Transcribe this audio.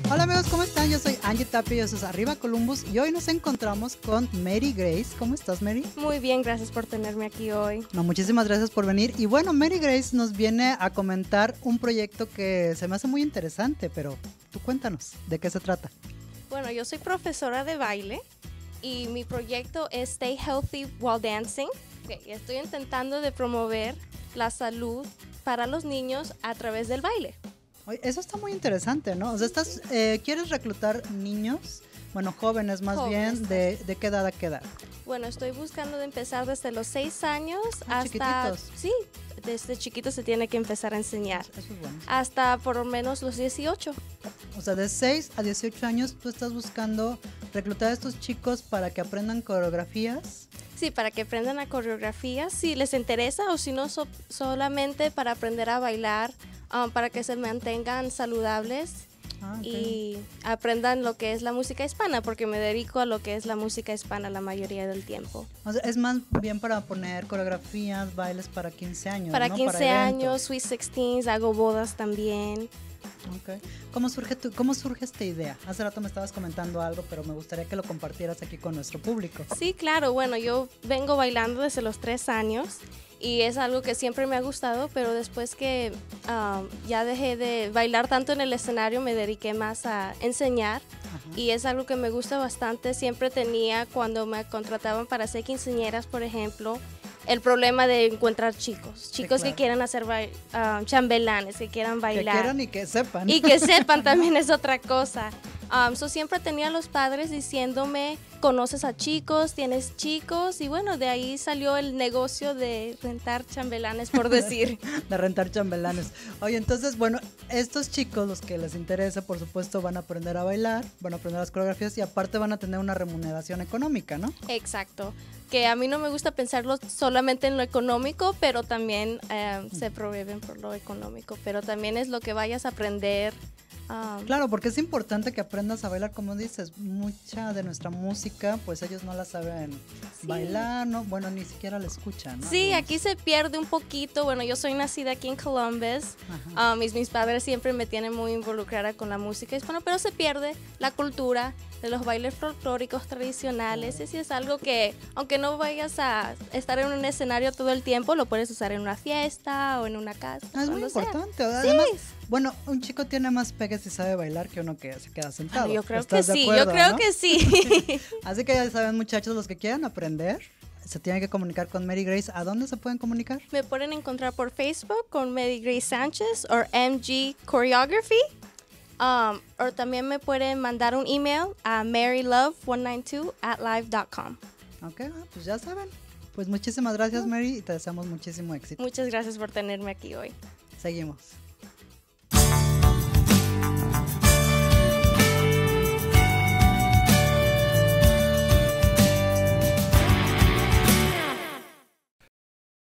Hola amigos, ¿cómo están? Yo soy Angie Tapia y eso es Arriba Columbus y hoy nos encontramos con Mary Grace. ¿Cómo estás, Mary? Muy bien, gracias por tenerme aquí hoy. No, muchísimas gracias por venir. Y bueno, Mary Grace nos viene a comentar un proyecto que se me hace muy interesante, pero tú cuéntanos, ¿de qué se trata? Bueno, yo soy profesora de baile y mi proyecto es Stay Healthy While Dancing. Y estoy intentando de promover la salud para los niños a través del baile. Oye, eso está muy interesante, ¿no? O sea, ¿quieres reclutar niños? Bueno, jóvenes más Jóvenes. bien, ¿de qué edad a qué edad? Bueno, estoy buscando de empezar desde los 6 años hasta... Chiquititos. Sí, desde chiquito se tiene que empezar a enseñar. Eso es bueno. Hasta por lo menos los 18. O sea, de 6 a 18 años tú estás buscando reclutar a estos chicos para que aprendan coreografías. Sí, para que aprendan a coreografía, si les interesa, o si no, solamente para aprender a bailar, para que se mantengan saludables y aprendan lo que es la música hispana, porque me dedico a lo que es la música hispana la mayoría del tiempo. O sea, es más bien para poner coreografías, bailes para 15 años, Para ¿no? 15 Para años, eventos. Sweet 16, hago bodas también. Okay. ¿Cómo surge esta idea? Hace rato me estabas comentando algo, pero me gustaría que lo compartieras aquí con nuestro público. Sí, claro, bueno, yo vengo bailando desde los 3 años y es algo que siempre me ha gustado, pero después que ya dejé de bailar tanto en el escenario, me dediqué más a enseñar. Ajá. Y es algo que me gusta bastante. Siempre tenía, cuando me contrataban para ser quinceañeras, por ejemplo, el problema de encontrar chicos claro. que quieran hacer chambelanes, que quieran bailar. Que quieran y que sepan. Y que sepan también es otra cosa. Siempre tenía a los padres diciéndome, conoces a chicos, tienes chicos, y bueno, de ahí salió el negocio de rentar chambelanes, por decir. De rentar chambelanes. Oye, entonces, bueno, estos chicos, los que les interesa, por supuesto, van a aprender a bailar, van a aprender las coreografías y aparte van a tener una remuneración económica, ¿no? Exacto. Que a mí no me gusta pensarlo solamente en lo económico, pero también se proveen por lo económico, pero también es lo que vayas a aprender. Claro, porque es importante que aprendas a bailar, como dices, mucha de nuestra música, pues ellos no la saben bailar, ¿no? Bueno, ni siquiera la escuchan, ¿no? Sí, Algunos. aquí se pierde un poquito. Bueno, yo soy nacida aquí en Columbus. Mis padres siempre me tienen muy involucrada con la música hispana, pero se pierde la cultura de los bailes folclóricos tradicionales. Y sí es algo que, aunque no vayas a estar en un escenario todo el tiempo, lo puedes usar en una fiesta o en una casa. Es muy cuando sea. importante. Además, bueno, un chico tiene más pegue si sabe bailar que uno que se queda sentado. Yo creo que ¿Estás de sí, acuerdo, yo creo no? que sí. Así que ya saben, muchachos, los que quieran aprender, se tienen que comunicar con Mary Grace. ¿A dónde se pueden comunicar? Me pueden encontrar por Facebook con Mary Grace Sánchez o MG Choreography. O también me pueden mandar un email a marylove192@live.com. Ok, pues ya saben. Pues muchísimas gracias, Mary, y te deseamos muchísimo éxito. Muchas gracias por tenerme aquí hoy. Seguimos.